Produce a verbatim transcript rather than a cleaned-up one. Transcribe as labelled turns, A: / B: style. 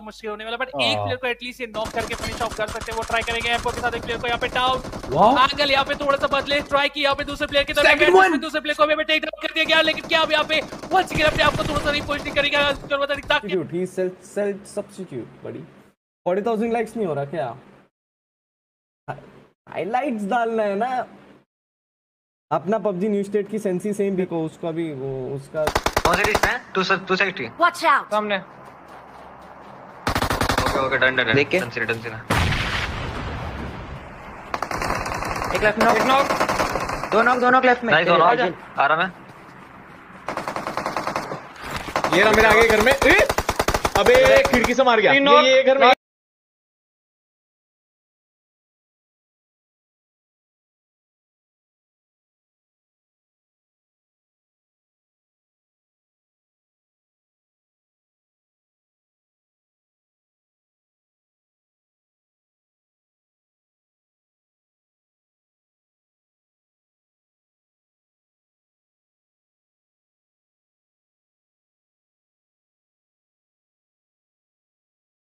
A: मुश्किल होने वाला, बट एक प्लेयर को एटलीस्ट ये नॉक करके फिनिश ऑफ कर सकते हैं। वो ट्राई करेंगे एम्पो के साथ, एक प्लेयर को यहाँ पे डाउन। एंगल यहाँ पे थोड़ा सा बदले, ट्राई की यहाँ पे दूसरे प्लेयर की तरफ, दूसरे प्लेयर को भी टेक डाउन कर दिया गया, लेकिन क्या अब यहाँ पे वंस अगेन अपने आप को थोड़ा सा रिपोजिशनिंग करेगा। जरूरत है ताकि
B: ही सेल्फ सेल्फ सब्स्टिट्यूट बड़ी चालीस हज़ार लाइक्स नहीं हो रहा क्या? हाइलाइट्स डालना है ना अपना। पबजी न्यू स्टेट की सेंसी सेम भी को उसका भी वो उसका
C: कौन सी डिश है? टू टू साइड है,
D: वॉच आउट
A: सामने।
C: ओके ओके डन डन
E: देख के
C: डन से डन से ना।
E: एक लेफ्ट नॉक,
A: एक नॉक,
E: दो नॉक, दो नॉक लेफ्ट में।
C: नाइस दोनों आ रहा मैं।
F: ये रहा मेरे आगे घर में। अबे खिड़की से मार गया ये, ये घर में।